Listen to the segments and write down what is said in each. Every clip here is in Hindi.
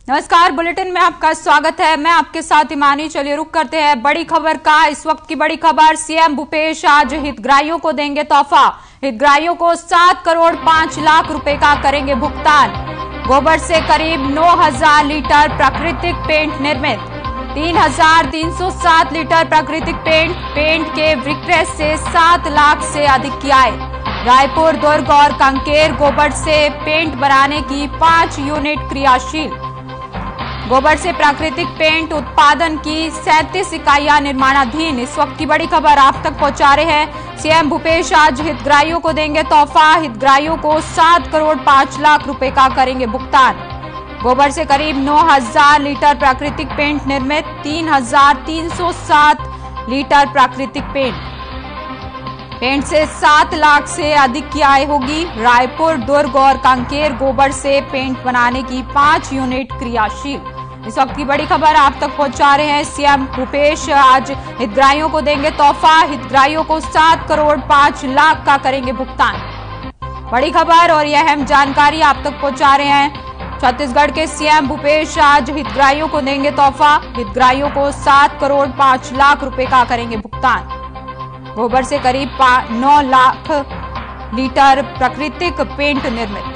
नमस्कार, बुलेटिन में आपका स्वागत है। मैं आपके साथ ईमानी। चलिए रुक करते हैं बड़ी खबर का। इस वक्त की बड़ी खबर, सीएम भूपेश आज हितग्राहियों को देंगे तोहफा। हितग्राहियों को 7 करोड़ 5 लाख रुपए का करेंगे भुगतान। गोबर से करीब 9,000 लीटर प्राकृतिक पेंट निर्मित। 3,307 लीटर प्राकृतिक पेंट के विक्रय से 7 लाख से अधिक की आय। रायपुर, दुर्ग और कांकेर गोबर से पेंट बनाने की 5 यूनिट क्रियाशील। गोबर से प्राकृतिक पेंट उत्पादन की 37 इकाइयां निर्माणाधीन। इस वक्त की बड़ी खबर आप तक पहुंचा रहे हैं। सीएम भूपेश आज हितग्राहियों को देंगे तोहफा। हितग्राहियों को 7 करोड़ 5 लाख रुपए का करेंगे भुगतान। गोबर से करीब 9,000 लीटर प्राकृतिक पेंट निर्मित। 3,307 लीटर प्राकृतिक पेंट से 7 लाख से अधिक की आय होगी। रायपुर, दुर्ग और कांकेर गोबर से पेंट बनाने की 5 यूनिट क्रियाशील। इस वक्त की बड़ी खबर आप तक पहुंचा रहे हैं। सीएम भूपेश आज हितग्राहियों को देंगे तोहफा। हितग्राहियों को 7 करोड़ 5 लाख का करेंगे भुगतान। बड़ी खबर और यह अहम जानकारी आप तक पहुंचा रहे हैं। छत्तीसगढ़ के सीएम भूपेश आज हितग्राहियों को देंगे तोहफा। हितग्राहियों को 7 करोड़ 5 लाख रुपए का करेंगे भुगतान। गोबर से करीब 9 लाख लीटर प्राकृतिक पेंट निर्मित।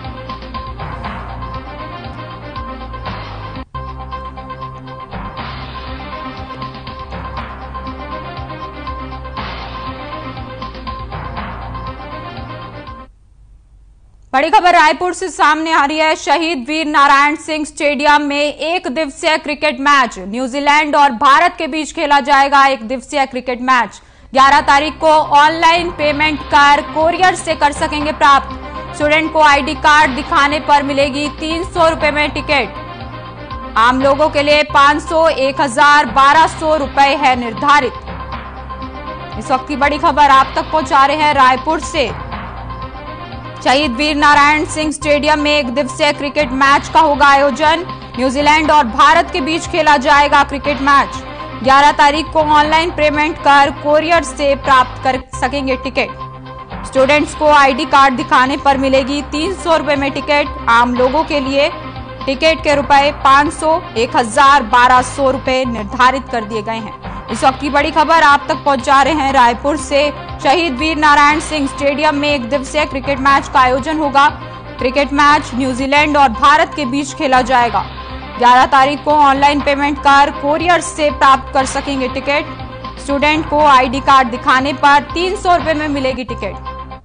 बड़ी खबर रायपुर से सामने आ रही है। शहीद वीर नारायण सिंह स्टेडियम में एक दिवसीय क्रिकेट मैच न्यूजीलैंड और भारत के बीच खेला जाएगा। एक दिवसीय क्रिकेट मैच 11 तारीख को ऑनलाइन पेमेंट कर कोरियर से कर सकेंगे प्राप्त। स्टूडेंट को आईडी कार्ड दिखाने पर मिलेगी 300 रुपए में टिकट। आम लोगों के लिए 500, 1000, 1200 रुपए है निर्धारित। इस वक्त की बड़ी खबर आप तक पहुंचा रहे हैं रायपुर से। शहीद वीर नारायण सिंह स्टेडियम में एक दिवसीय क्रिकेट मैच का होगा आयोजन। न्यूजीलैंड और भारत के बीच खेला जाएगा क्रिकेट मैच। 11 तारीख को ऑनलाइन पेमेंट कर कोरियर से प्राप्त कर सकेंगे टिकट। स्टूडेंट्स को आईडी कार्ड दिखाने पर मिलेगी 300 रुपए में टिकट। आम लोगों के लिए टिकट के रुपए 500, 1000, 1200 रुपए निर्धारित कर दिए गए हैं। इस वक्त की बड़ी खबर आप तक पहुंचा रहे हैं रायपुर से। शहीद वीर नारायण सिंह स्टेडियम में एक दिवसीय क्रिकेट मैच का आयोजन होगा। क्रिकेट मैच न्यूजीलैंड और भारत के बीच खेला जाएगा। 11 तारीख को ऑनलाइन पेमेंट कर कोरियर से प्राप्त कर सकेंगे टिकट। स्टूडेंट को आईडी कार्ड दिखाने पर 300 रुपए में मिलेगी टिकट।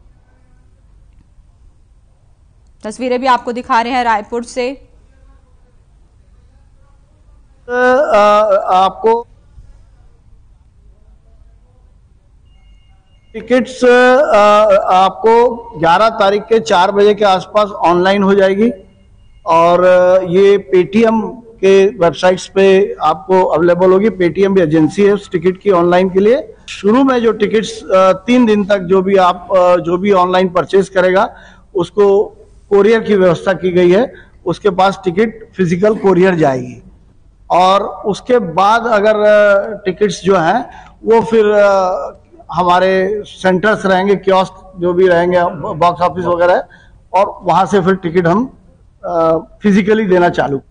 तस्वीरें भी आपको दिखा रहे हैं रायपुर से। आपको टिकट्स आपको 11 तारीख के 4 बजे के आसपास ऑनलाइन हो जाएगी और ये पेटीएम के वेबसाइट्स पे आपको अवेलेबल होगी। पेटीएम भी एजेंसी है उस टिकट की ऑनलाइन के लिए। शुरू में जो टिकट्स 3 दिन तक जो भी ऑनलाइन परचेज करेगा उसको कोरियर की व्यवस्था की गई है। उसके पास टिकट फिजिकल कोरियर जाएगी और उसके बाद अगर टिकट्स जो हैं वो फिर हमारे सेंटर्स रहेंगे, कियोस्क जो भी रहेंगे, बॉक्स ऑफिस वगैरह, और वहां से फिर टिकट हम फिजिकली देना चालू।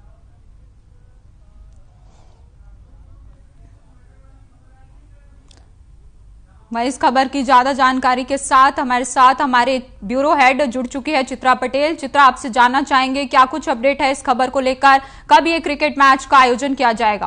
मैं इस खबर की ज्यादा जानकारी के साथ हमारे ब्यूरो हेड जुड़ चुकी है चित्रा पटेल। चित्रा, आपसे जानना चाहेंगे क्या कुछ अपडेट है इस खबर को लेकर, कब ये क्रिकेट मैच का आयोजन किया जाएगा?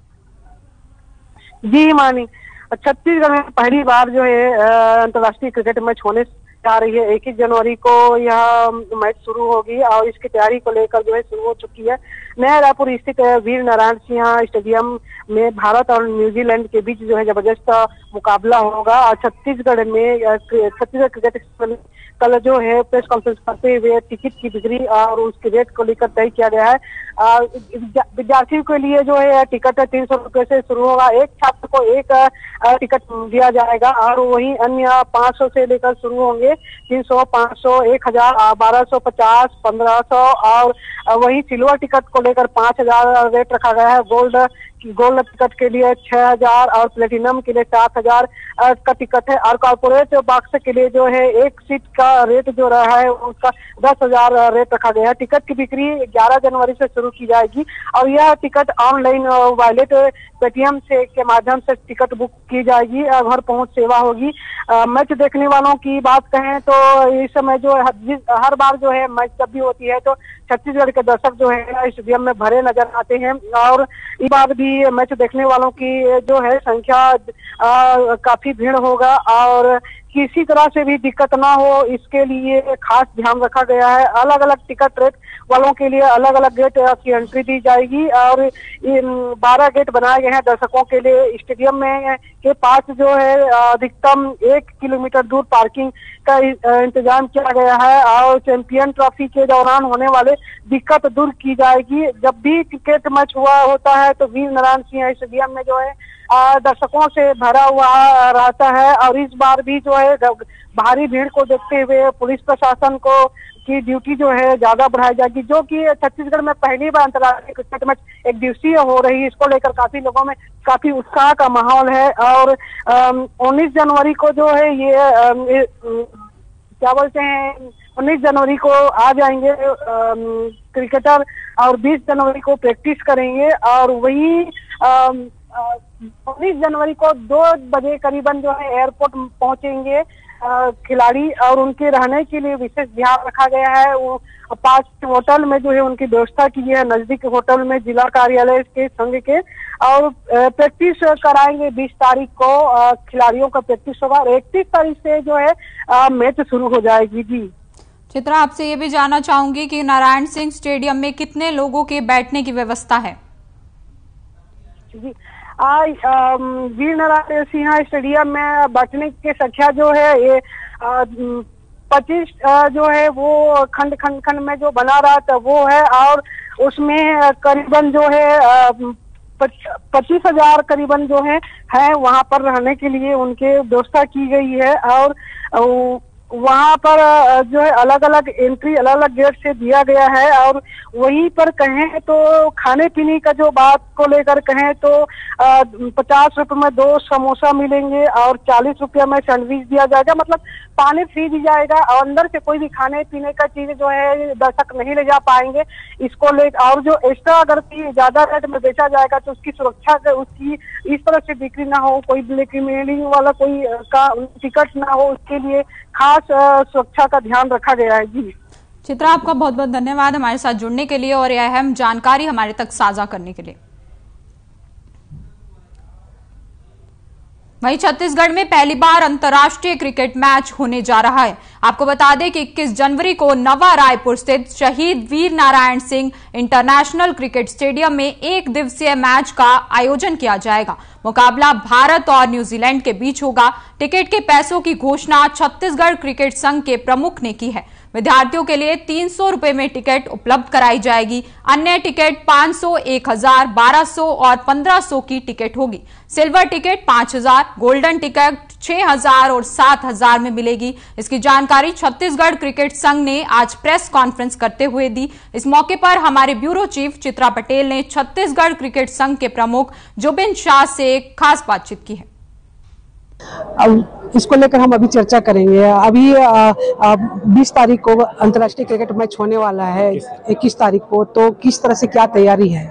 जी मानी, छत्तीसगढ़ में पहली बार जो है अंतर्राष्ट्रीय क्रिकेट मैच होने जा रही है। 21 जनवरी को यह मैच शुरू होगी और इसकी तैयारी को लेकर जो है शुरू हो चुकी है। नया रायपुर स्थित वीर नारायण सिंह स्टेडियम में भारत और न्यूजीलैंड के बीच जो है जबरदस्त मुकाबला होगा। और छत्तीसगढ़ क्रिकेट कल जो है प्रेस कॉन्फ्रेंस करते हुए टिकट की बिक्री और उसके रेट को लेकर तय किया गया है। विद्यार्थियों के लिए जो है टिकट 300 रुपए से शुरू होगा। एक छात्र को एक टिकट दिया जाएगा और वहीं अन्य 500 से लेकर शुरू होंगे 300, 500, 1000, 1250, 1500 और वहीं सिल्वर टिकट को लेकर 5000 रेट रखा गया है। गोल्ड गोल्ड टिकट के लिए 6,000 और प्लेटिनम के लिए 7,000 का टिकट है। और कॉर्पोरेट बॉक्स के लिए जो है एक सीट का रेट जो रहा है उसका 10,000 रेट रखा गया है। टिकट की बिक्री 11 जनवरी से शुरू की जाएगी और यह टिकट ऑनलाइन वॉलेट पेटीएम से के माध्यम से टिकट बुक की जाएगी। घर पहुंच सेवा होगी। मैच देखने वालों की बात कहें तो इस समय जो है हर बार जो है मैच जब भी होती है तो छत्तीसगढ़ के दर्शक जो है स्टेडियम में भरे नजर आते हैं और इस बार भी मैच देखने वालों की जो है संख्या काफी भीड़ होगा और किसी तरह से भी दिक्कत ना हो इसके लिए खास ध्यान रखा गया है। अलग अलग टिकट रेट वालों के लिए अलग अलग गेट की एंट्री दी जाएगी और 12 गेट बनाए गए हैं दर्शकों के लिए। स्टेडियम में के पास जो है अधिकतम 1 किलोमीटर दूर पार्किंग का इंतजाम किया गया है और चैंपियन ट्रॉफी के दौरान होने वाले दिक्कत दूर की जाएगी। जब भी क्रिकेट मैच हुआ होता है तो वीर नारायण सिंह स्टेडियम में जो है दर्शकों से भरा हुआ रहता है और इस बार भी जो है भारी भीड़ को देखते हुए पुलिस प्रशासन को की ड्यूटी जो है ज्यादा बढ़ाई जाएगी, जो कि छत्तीसगढ़ में पहली बार अंतर्राष्ट्रीय क्रिकेट मैच एक दिवसीय हो रही है। इसको लेकर काफी लोगों में काफी उत्साह का माहौल है और 19 जनवरी को जो है ये क्या बोलते हैं 19 जनवरी को आ जाएंगे क्रिकेटर और 20 जनवरी को प्रैक्टिस करेंगे और वही 19 जनवरी को 2 बजे करीबन जो है एयरपोर्ट पहुंचेंगे खिलाड़ी और उनके रहने के लिए विशेष ध्यान रखा गया है। वो 5 होटल में जो है उनकी व्यवस्था की है नजदीक होटल में जिला कार्यालय के संघ के और प्रैक्टिस कराएंगे। 20 तारीख को खिलाड़ियों का प्रैक्टिस होगा और 31 तारीख से जो है मैच शुरू हो जाएगी। जी चित्रा, आपसे ये भी जानना चाहूंगी कि नारायण सिंह स्टेडियम में कितने लोगों के बैठने की व्यवस्था है? जी वीर नारायण सिंह स्टेडियम में बैठने की संख्या जो है ये 25 जो है वो खंड में जो बना रहा था वो है और उसमें करीबन जो है 25,000 करीबन जो है वहां पर रहने के लिए उनके व्यवस्था की गई है और वहां पर जो है अलग अलग एंट्री अलग अलग गेट से दिया गया है और वहीं पर कहें तो खाने पीने का जो बात को लेकर कहें तो 50 रुपए में 2 समोसा मिलेंगे और 40 रुपये में सैंडविच दिया जाएगा, मतलब पानी फ्री दी जाएगा और अंदर से कोई भी खाने पीने का चीज जो है दर्शक नहीं ले जा पाएंगे। इसको ले और जो एक्स्ट्रा अगर ज्यादा रेट में बेचा जाएगा तो उसकी सुरक्षा उसकी इस तरह से बिक्री ना हो, कोई ब्लैकमेलिंग वाला कोई का टिकट ना हो, उसके लिए खास सुरक्षा का ध्यान रखा गया है। जी चित्रा, आपका बहुत बहुत धन्यवाद हमारे साथ जुड़ने के लिए और यह अहम जानकारी हमारे तक साझा करने के लिए। वहीं छत्तीसगढ़ में पहली बार अंतर्राष्ट्रीय क्रिकेट मैच होने जा रहा है। आपको बता दें कि 21 जनवरी को नवा रायपुर स्थित Shaheed Veer Narayan Singh international cricket stadium में एक दिवसीय मैच का आयोजन किया जाएगा। मुकाबला भारत और न्यूजीलैंड के बीच होगा। टिकट के पैसों की घोषणा छत्तीसगढ़ क्रिकेट संघ के प्रमुख ने की है। विद्यार्थियों के लिए 300 रुपए में टिकट उपलब्ध कराई जाएगी। अन्य टिकट 500, 1000, 1200 और 1500 की टिकट होगी। सिल्वर टिकट 5000, गोल्डन टिकट 6000 और 7000 में मिलेगी। इसकी जानकारी छत्तीसगढ़ क्रिकेट संघ ने आज प्रेस कॉन्फ्रेंस करते हुए दी। इस मौके पर हमारे ब्यूरो चीफ चित्रा पटेल ने छत्तीसगढ़ क्रिकेट संघ के प्रमुख जुबिन शाह से खास बातचीत की है। अब इसको लेकर हम अभी चर्चा करेंगे। अभी 20 तारीख को अंतर्राष्ट्रीय क्रिकेट मैच होने वाला है, 21 तारीख को, तो किस तरह से क्या तैयारी है?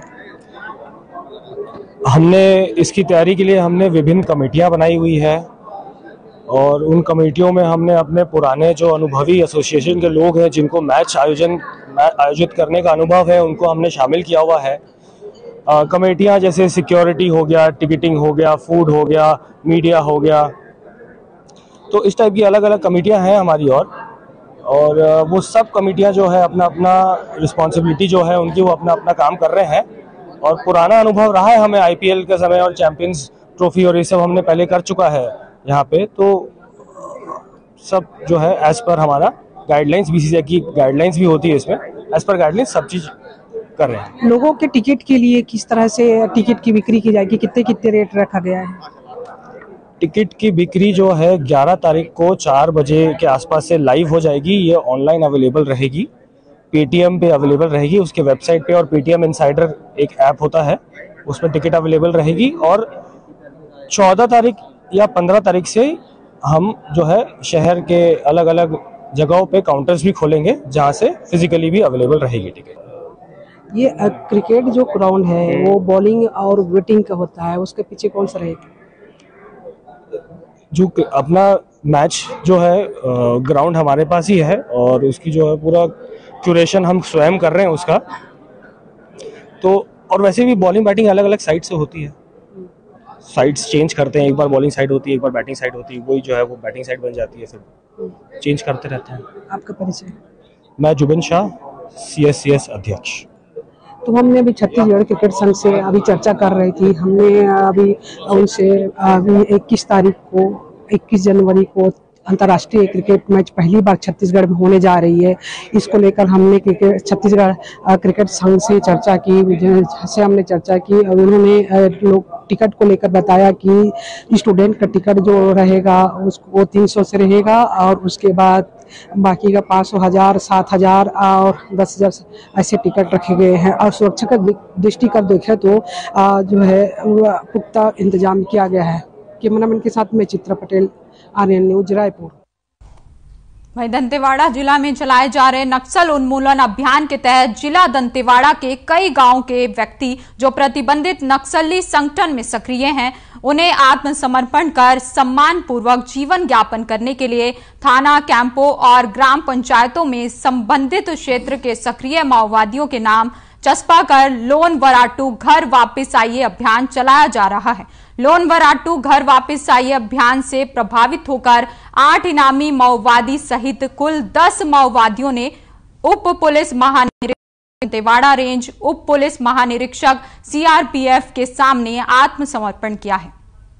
हमने इसकी तैयारी के लिए हमने विभिन्न कमेटियां बनाई हुई है और उन कमेटियों में हमने अपने पुराने जो अनुभवी एसोसिएशन के लोग हैं जिनको मैच आयोजित करने का अनुभव है उनको हमने शामिल किया हुआ है। कमेटियां जैसे सिक्योरिटी हो गया, टिकटिंग हो गया, फूड हो गया, मीडिया हो गया, तो इस टाइप की अलग अलग कमेटियां हैं हमारी और वो सब कमेटियां जो है अपना अपना रिस्पॉन्सिबिलिटी जो है उनकी वो अपना अपना काम कर रहे हैं। और पुराना अनुभव रहा है हमें आईपीएल के समय और चैंपियंस ट्रॉफी और ये सब हमने पहले कर चुका है यहाँ पे, तो सब जो है एज पर हमारा गाइडलाइंस, बीसीसीआई की गाइडलाइंस भी होती है इसमें, एज पर गाइडलाइंस सब चीज़ कर रहे हैं। लोगों के टिकट के लिए किस तरह से टिकट की बिक्री की जाएगी, कितने रेट रखा गया है? टिकट की बिक्री जो है 11 तारीख को 4 बजे के आसपास से लाइव हो जाएगी। ये ऑनलाइन अवेलेबल रहेगी, पेटीएम पे अवेलेबल रहेगी, उसके वेबसाइट पे, और पेटीएम इनसाइडर एक ऐप होता है उसमें टिकट अवेलेबल रहेगी। और 14 तारीख या 15 तारीख से हम जो है शहर के अलग अलग जगहों पे काउंटर्स भी खोलेंगे जहां से फिजिकली भी अवेलेबल रहेगी टिकट। ये क्रिकेट जो ग्राउंड है वो बॉलिंग और बैटिंग का होता है, उसके पीछे कौन सा रहेगा? जो अपना मैच जो है ग्राउंड हमारे पास ही है और उसकी जो है पूरा क्यूरेशन हम स्वयं कर रहे हैं उसका। तो और वैसे भी बॉलिंग बैटिंग अलग अलग साइड से होती है, साइड्स चेंज करते हैं, एक बार बॉलिंग साइड होती है, एक बार बैटिंग साइड होती है, वही जो है वो बैटिंग साइड बन जाती है, फिर चेंज करते रहते हैं। आपका परिचय? मैं जुबिन शाह, CSCS अध्यक्ष। तो हमने अभी छत्तीसगढ़ क्रिकेट संघ से अभी चर्चा कर रही थी, हमने अभी उनसे अभी 21 जनवरी को अंतर्राष्ट्रीय क्रिकेट मैच पहली बार छत्तीसगढ़ में होने जा रही है। इसको लेकर हमने छत्तीसगढ़ क्रिकेट संघ से चर्चा की, जैसे हमने चर्चा की और उन्होंने लोग टिकट को लेकर बताया कि स्टूडेंट का टिकट जो रहेगा उसको 300 से रहेगा और उसके बाद बाकी का 500, 1000, 7000 और 10,000 ऐसे टिकट रखे गए हैं। और सुरक्षा का दृष्टिगत देखें तो जो है पुख्ता इंतजाम किया गया है। कैमरामैन के साथ में चित्रा पटेल, आर्यन न्यूज, रायपुर। वहीं दंतेवाड़ा जिला में चलाए जा रहे नक्सल उन्मूलन अभियान के तहत जिला दंतेवाड़ा के कई गांवों के व्यक्ति जो प्रतिबंधित नक्सली संगठन में सक्रिय हैं, उन्हें आत्मसमर्पण कर सम्मान पूर्वक जीवन यापन करने के लिए थाना, कैंपों और ग्राम पंचायतों में संबंधित क्षेत्र के सक्रिय माओवादियों के नाम चस्पा कर लोन वराटू घर वापस आइए अभियान चलाया जा रहा है। लोन वराटू घर वापस आइए अभियान से प्रभावित होकर 8 इनामी माओवादी सहित कुल 10 माओवादियों ने उप पुलिस महानिरीक्षक दंतेवाड़ा रेंज, उप पुलिस महानिरीक्षक CRPF के सामने आत्मसमर्पण किया है।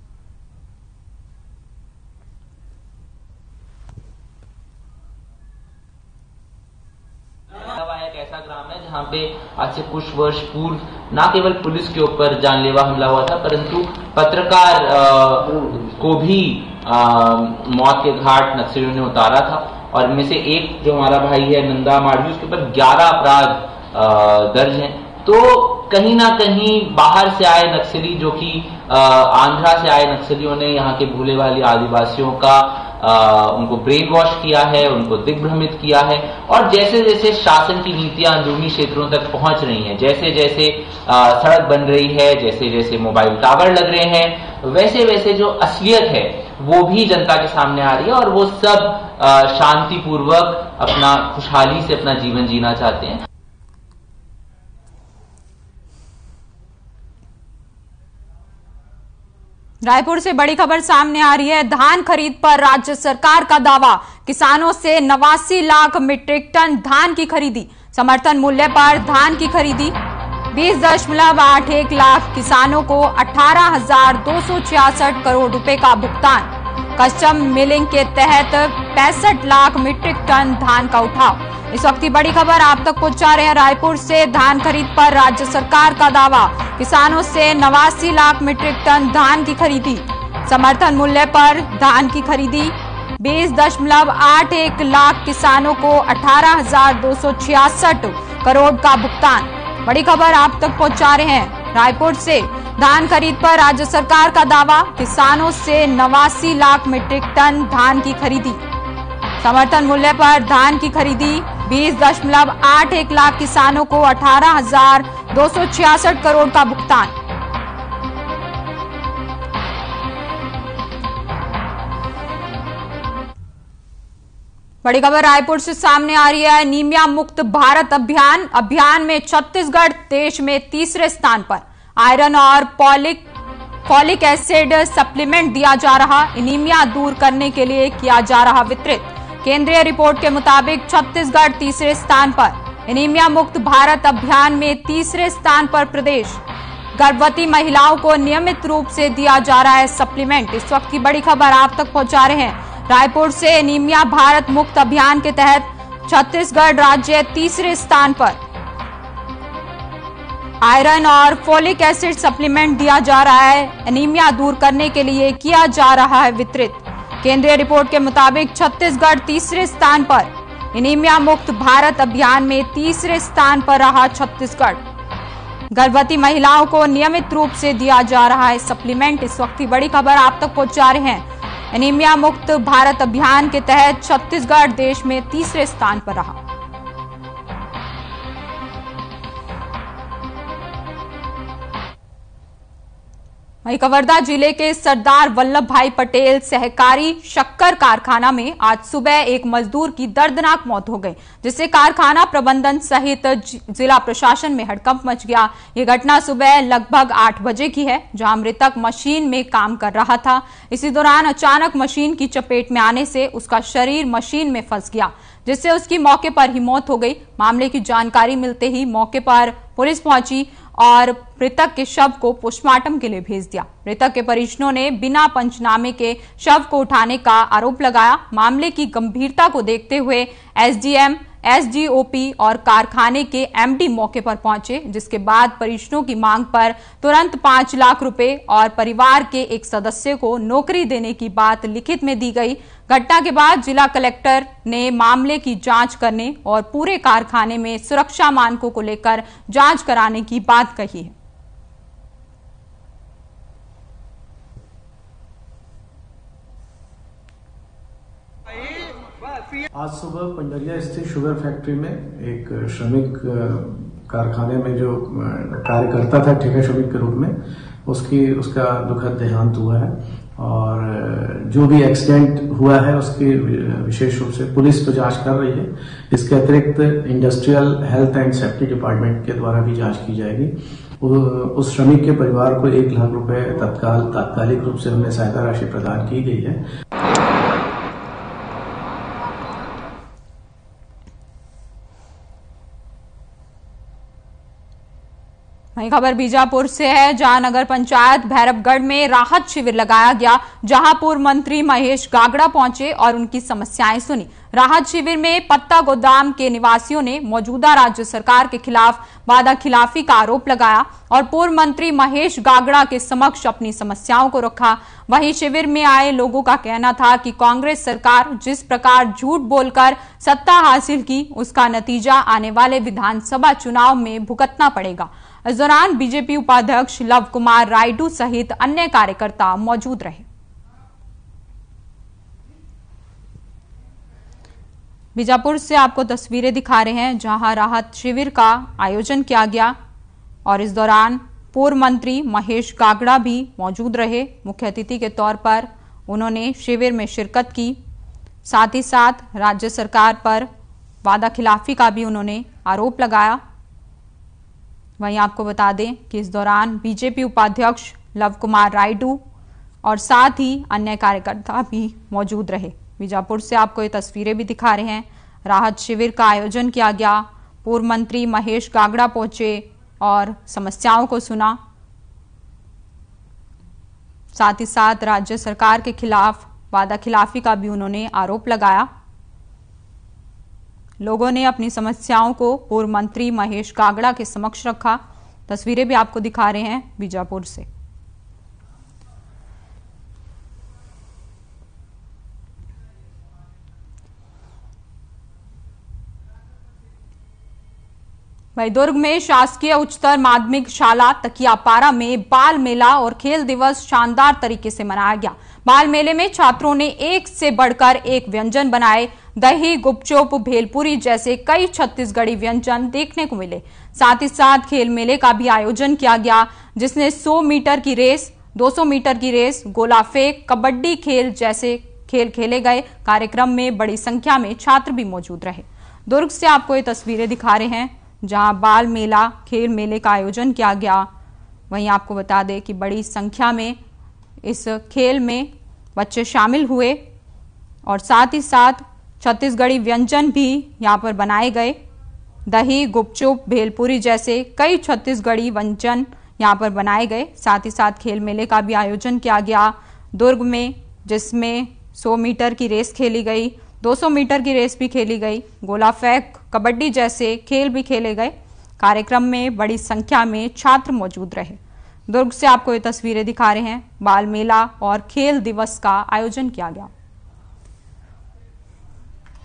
एक ऐसा ग्राम है जहाँ पे आज से कुछ वर्ष पूर्व न केवल पुलिस के ऊपर जानलेवा हमला हुआ था, परंतु पत्रकार को भी मौत के घाट नक्सलियों ने उतारा था। और इनमें से एक जो हमारा भाई है नंदा माड़वी, उसके ऊपर 11 अपराध दर्ज हैं। तो कहीं ना कहीं बाहर से आए नक्सली, जो कि आंध्रा से आए नक्सलियों ने यहाँ के भूले वाले आदिवासियों का उनको ब्रेन वॉश किया है, उनको दिग्भ्रमित किया है। और जैसे जैसे शासन की नीतियां अंदरूनी क्षेत्रों तक पहुंच रही हैं, जैसे जैसे सड़क बन रही है, जैसे जैसे मोबाइल टावर लग रहे हैं, वैसे वैसे जो असलियत है वो भी जनता के सामने आ रही है और वो सब शांतिपूर्वक अपना खुशहाली से अपना जीवन जीना चाहते हैं। रायपुर से बड़ी खबर सामने आ रही है। धान खरीद पर राज्य सरकार का दावा, किसानों से 89 लाख मीट्रिक टन धान की खरीदी। समर्थन मूल्य पर धान की खरीदी 20.81 लाख, किसानों को 18,266 करोड़ रुपए का भुगतान। कस्टम मिलिंग के तहत 65 लाख मीट्रिक टन धान का उठाव। इस वक्त की बड़ी खबर आप तक पहुंचा रहे हैं रायपुर से। धान खरीद पर राज्य सरकार का दावा, किसानों से 89 लाख मीट्रिक टन धान की खरीदी। समर्थन मूल्य पर धान की खरीदी 20.81 लाख, किसानों को 18,266 करोड़ का भुगतान। बड़ी खबर आप तक पहुंचा रहे हैं रायपुर से। धान खरीद पर राज्य सरकार का दावा, किसानों से 89 लाख मीट्रिक टन धान की खरीदी। समर्थन मूल्य पर धान की खरीदी 20.81 लाख, किसानों को 18,266 करोड़ का भुगतान। बड़ी खबर रायपुर से सामने आ रही है। एनीमिया मुक्त भारत अभियान में छत्तीसगढ़ देश में तीसरे स्थान पर। आयरन और फॉलिक एसिड सप्लीमेंट दिया जा रहा, एनीमिया दूर करने के लिए किया जा रहा वितरित। केंद्रीय रिपोर्ट के मुताबिक छत्तीसगढ़ तीसरे स्थान पर। एनीमिया मुक्त भारत अभियान में तीसरे स्थान पर प्रदेश। गर्भवती महिलाओं को नियमित रूप से दिया जा रहा है सप्लीमेंट। इस वक्त की बड़ी खबर आप तक पहुंचा रहे हैं रायपुर से। एनीमिया भारत मुक्त अभियान के तहत छत्तीसगढ़ राज्य तीसरे स्थान पर। आयरन और फोलिक एसिड सप्लीमेंट दिया जा रहा है, एनीमिया दूर करने के लिए किया जा रहा है वितरित। केंद्रीय रिपोर्ट के मुताबिक छत्तीसगढ़ तीसरे स्थान पर। एनीमिया मुक्त भारत अभियान में तीसरे स्थान पर रहा छत्तीसगढ़। गर्भवती महिलाओं को नियमित रूप से दिया जा रहा है सप्लीमेंट। इस वक्त की बड़ी खबर आप तक पहुंचा रहे हैं। एनीमिया मुक्त भारत अभियान के तहत छत्तीसगढ़ देश में तीसरे स्थान पर रहा। वहीं कवर्धा जिले के सरदार वल्लभ भाई पटेल सहकारी शक्कर कारखाना में आज सुबह एक मजदूर की दर्दनाक मौत हो गई, जिससे कारखाना प्रबंधन सहित जिला प्रशासन में हड़कंप मच गया। ये घटना सुबह लगभग 8 बजे की है, जहां मृतक मशीन में काम कर रहा था। इसी दौरान अचानक मशीन की चपेट में आने से उसका शरीर मशीन में फंस गया, जिससे उसकी मौके पर ही मौत हो गई। मामले की जानकारी मिलते ही मौके पर पुलिस पहुंची और मृतक के शव को पोस्टमार्टम के लिए भेज दिया। मृतक के परिजनों ने बिना पंचनामे के शव को उठाने का आरोप लगाया। मामले की गंभीरता को देखते हुए एसडीएम, एसडीओपी और कारखाने के एमडी मौके पर पहुंचे, जिसके बाद परिजनों की मांग पर तुरंत 5 लाख रुपए और परिवार के एक सदस्य को नौकरी देने की बात लिखित में दी गई। घटना के बाद जिला कलेक्टर ने मामले की जांच करने और पूरे कारखाने में सुरक्षा मानकों को लेकर जांच कराने की बात कही है। आज सुबह पंडरिया स्थित शुगर फैक्ट्री में एक श्रमिक कारखाने में जो कार्य करता था ठेका श्रमिक के रूप में, उसका दुखद देहांत हुआ है। और जो भी एक्सीडेंट हुआ है उसकी विशेष रूप से पुलिस तो जांच कर रही है। इसके अतिरिक्त industrial health and safety department के द्वारा भी जांच की जाएगी। उस श्रमिक के परिवार को 1 लाख रुपए तात्कालिक रूप से हमने सहायता राशि प्रदान की गई है। वहीं खबर बीजापुर से है, जहां नगर पंचायत भैरवगढ़ में राहत शिविर लगाया गया, जहां पूर्व मंत्री महेश गागड़ा पहुंचे और उनकी समस्याएं सुनी। राहत शिविर में पत्ता गोदाम के निवासियों ने मौजूदा राज्य सरकार के खिलाफ वादाखिलाफी का आरोप लगाया और पूर्व मंत्री महेश गागड़ा के समक्ष अपनी समस्याओं को रखा। वहीं शिविर में आए लोगों का कहना था कि कांग्रेस सरकार जिस प्रकार झूठ बोलकर सत्ता हासिल की, उसका नतीजा आने वाले विधानसभा चुनाव में भुगतना पड़ेगा। इस दौरान बीजेपी उपाध्यक्ष लव कुमार रायडू सहित अन्य कार्यकर्ता मौजूद रहे। बीजापुर से आपको तस्वीरें दिखा रहे हैं, जहां राहत शिविर का आयोजन किया गया और इस दौरान पूर्व मंत्री महेश गागड़ा भी मौजूद रहे। मुख्य अतिथि के तौर पर उन्होंने शिविर में शिरकत की। साथ ही साथ राज्य सरकार पर वादाखिलाफी का भी उन्होंने आरोप लगाया। वहीं आपको बता दें कि इस दौरान बीजेपी उपाध्यक्ष लव कुमार रायडू और साथ ही अन्य कार्यकर्ता भी मौजूद रहे। बीजापुर से आपको ये तस्वीरें भी दिखा रहे हैं। राहत शिविर का आयोजन किया गया, पूर्व मंत्री महेश गागड़ा पहुंचे और समस्याओं को सुना। साथ ही साथ राज्य सरकार के खिलाफ वादाखिलाफी का भी उन्होंने आरोप लगाया। लोगों ने अपनी समस्याओं को पूर्व मंत्री महेश गागड़ा के समक्ष रखा। तस्वीरें भी आपको दिखा रहे हैं बीजापुर से। वहीं दुर्ग में शासकीय उच्चतर माध्यमिक शाला तकियापारा में बाल मेला और खेल दिवस शानदार तरीके से मनाया गया। बाल मेले में छात्रों ने एक से बढ़कर एक व्यंजन बनाए। दही, गुपचुप, भेलपुरी जैसे कई छत्तीसगढ़ी व्यंजन देखने को मिले। साथ ही साथ खेल मेले का भी आयोजन किया गया, जिसमें 100 मीटर की रेस, 200 मीटर की रेस, गोला फेंक, कबड्डी खेल जैसे खेल खेले गए। कार्यक्रम में बड़ी संख्या में छात्र भी मौजूद रहे। दुर्ग से आपको ये तस्वीरें दिखा रहे हैं, जहां बाल मेला खेल मेले का आयोजन किया गया। वहीं आपको बता दें कि बड़ी संख्या में इस खेल में बच्चे शामिल हुए और साथ ही साथ छत्तीसगढ़ी व्यंजन भी यहां पर बनाए गए। दही, गुपचुप, भेलपुरी जैसे कई छत्तीसगढ़ी व्यंजन यहां पर बनाए गए। साथ ही साथ खेल मेले का भी आयोजन किया गया दुर्ग में, जिसमें 100 मीटर की रेस खेली गई, 200 मीटर की रेस भी खेली गई, गोला फेंक, कबड्डी जैसे खेल भी खेले गए। कार्यक्रम में बड़ी संख्या में छात्र मौजूद रहे। दुर्ग से आपको ये तस्वीरें दिखा रहे हैं। बाल मेला और खेल दिवस का आयोजन किया गया।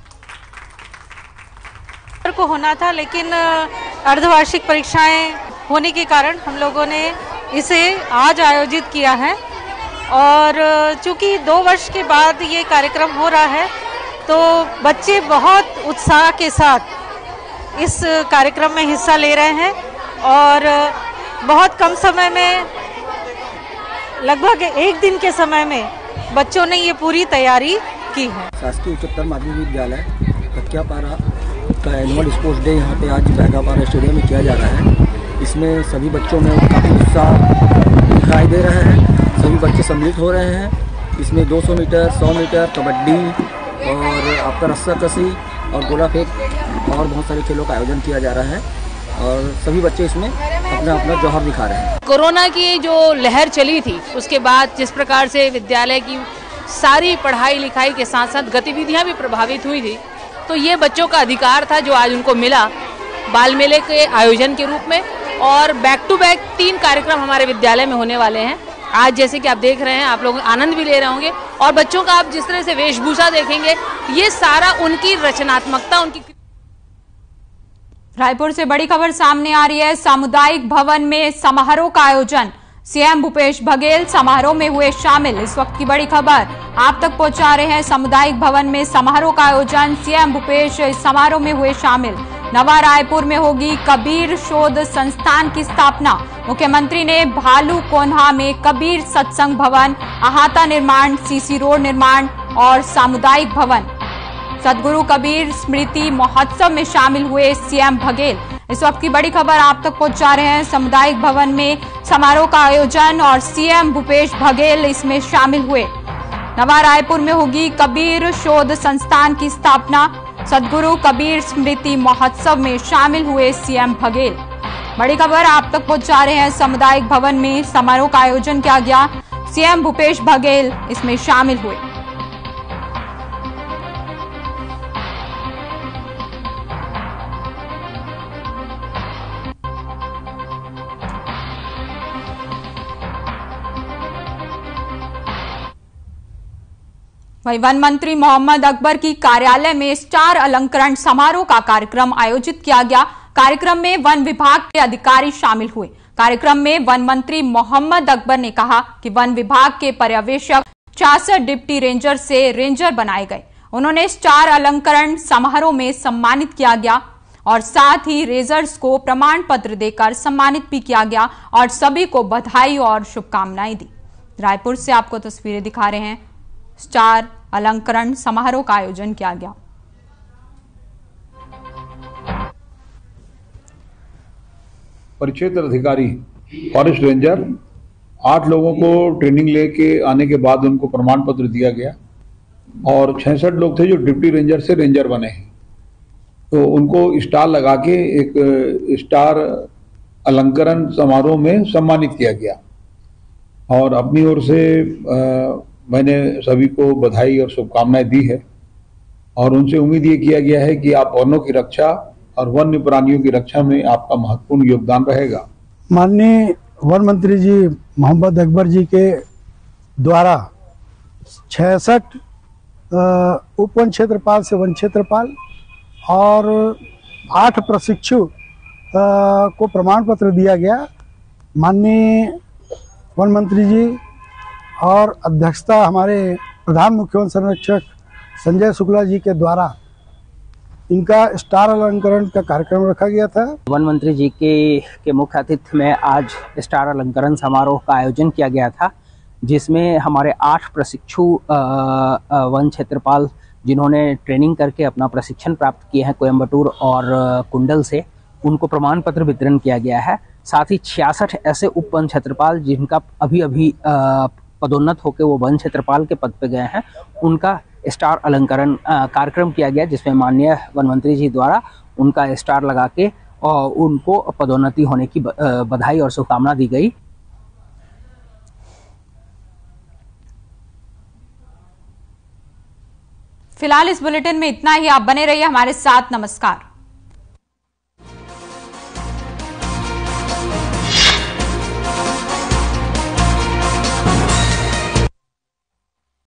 को होना था, लेकिन अर्धवार्षिक परीक्षाएं होने के कारण हम लोगों ने इसे आज आयोजित किया है। और चूंकि 2 वर्ष के बाद ये कार्यक्रम हो रहा है तो बच्चे बहुत उत्साह के साथ इस कार्यक्रम में हिस्सा ले रहे हैं और बहुत कम समय में, लगभग 1 दिन के समय में बच्चों ने ये पूरी तैयारी की है। शासकीय उच्चतर माध्यमिक विद्यालय कत्यापारा का एनुअल स्पोर्ट्स डे यहाँ पे आज बैगापारा स्टेडियम में किया जा रहा है। इसमें सभी बच्चों में काफ़ी उत्साह दिखाई दे रहा है, सभी बच्चे सम्मिलित हो रहे हैं। इसमें 200 मीटर, 100 मीटर, कबड्डी और आपका रस्साकसी और गोला फेंक और बहुत सारे खेलों का आयोजन किया जा रहा है और सभी बच्चे इसमें अपना अपना जौहर दिखा रहे हैं। कोरोना की जो लहर चली थी उसके बाद जिस प्रकार से विद्यालय की सारी पढ़ाई लिखाई के साथ साथ गतिविधियां भी प्रभावित हुई थी, तो ये बच्चों का अधिकार था जो आज उनको मिला बाल मेले के आयोजन के रूप में। और बैक टू बैक 3 कार्यक्रम हमारे विद्यालय में होने वाले हैं। आज जैसे कि आप देख रहे हैं, आप लोग आनंद भी ले रहे होंगे और बच्चों का आप जिस तरह से वेशभूषा देखेंगे, ये सारा उनकी रचनात्मकता, उनकी। रायपुर से बड़ी खबर सामने आ रही है। सामुदायिक भवन में समारोह का आयोजन, सीएम भूपेश बघेल समारोह में हुए शामिल। इस वक्त की बड़ी खबर आप तक पहुंचा रहे हैं। सामुदायिक भवन में समारोह का आयोजन, सीएम भूपेश इस समारोह में हुए शामिल। नवा रायपुर में होगी कबीर शोध संस्थान की स्थापना। मुख्यमंत्री ने भालू कोन्हा में कबीर सत्संग भवन, अहाता निर्माण, सीसी रोड निर्माण और सामुदायिक भवन। सदगुरु कबीर स्मृति महोत्सव में शामिल हुए सीएम बघेल। इस वक्त की बड़ी खबर आप तक पहुंचा रहे हैं। सामुदायिक भवन में समारोह का आयोजन और सीएम भूपेश बघेल इसमें शामिल हुए। नवा रायपुर में होगी कबीर शोध संस्थान की स्थापना। सदगुरु कबीर स्मृति महोत्सव में शामिल हुए सीएम बघेल। बड़ी खबर आप तक पहुंचा रहे हैं। सामुदायिक भवन में समारोह का आयोजन किया गया, सीएम भूपेश बघेल इसमें शामिल हुए। वहीं वन मंत्री मोहम्मद अकबर की कार्यालय में स्टार अलंकरण समारोह का कार्यक्रम आयोजित किया गया। कार्यक्रम में वन विभाग के अधिकारी शामिल हुए। कार्यक्रम में वन मंत्री मोहम्मद अकबर ने कहा कि वन विभाग के पर्यवेक्षक 66 डिप्टी रेंजर से रेंजर बनाए गए। उन्होंने स्टार अलंकरण समारोह में सम्मानित किया गया और साथ ही रेंजर्स को प्रमाण पत्र देकर सम्मानित भी किया गया और सभी को बधाई और शुभकामनाएं दी। रायपुर से आपको तस्वीरें दिखा रहे हैं। स्टार अलंकरण समारोह का आयोजन किया गया। परिक्षेत्र अधिकारी फॉरेस्ट रेंजर 8 लोगों को ट्रेनिंग लेके आने के बाद उनको प्रमाण पत्र दिया गया और 66 लोग थे जो डिप्टी रेंजर से रेंजर बने हैं, तो उनको स्टार लगा के एक स्टार अलंकरण समारोह में सम्मानित किया गया। और अपनी ओर से मैंने सभी को बधाई और शुभकामनाएं दी है और उनसे उम्मीद ये किया गया है कि आप वनों की रक्षा और वन्य प्राणियों की रक्षा में आपका महत्वपूर्ण योगदान रहेगा। माननीय वन मंत्री जी मोहम्मद अकबर जी के द्वारा 66 उप वन क्षेत्रपाल से वन क्षेत्रपाल और 8 प्रशिक्षु को प्रमाण पत्र दिया गया। माननीय वन मंत्री जी और अध्यक्षता हमारे प्रधान मुख्य वन संरक्षक संजय शुक्ला जी के द्वारा इनका स्टार अलंकरण का कार्यक्रम रखा गया था। वन मंत्री जी के मुख्य आतिथ्य में आज स्टार अलंकरण समारोह का आयोजन किया गया था, जिसमें हमारे 8 प्रशिक्षु वन क्षेत्रपाल जिन्होंने ट्रेनिंग करके अपना प्रशिक्षण प्राप्त किए हैं कोयम्बटूर और कुंडल से, उनको प्रमाण पत्र वितरण किया गया है। साथ ही 66 ऐसे उप वन क्षेत्रपाल जिनका अभी पदोन्नत होकर वो वन क्षेत्रपाल के पद पे गए हैं, उनका स्टार अलंकरण कार्यक्रम किया गया, जिसमें माननीय वन मंत्री जी द्वारा उनका स्टार लगा के और उनको पदोन्नति होने की बधाई और शुभकामना दी गई। फिलहाल इस बुलेटिन में इतना ही। आप बने रहिए हमारे साथ। नमस्कार।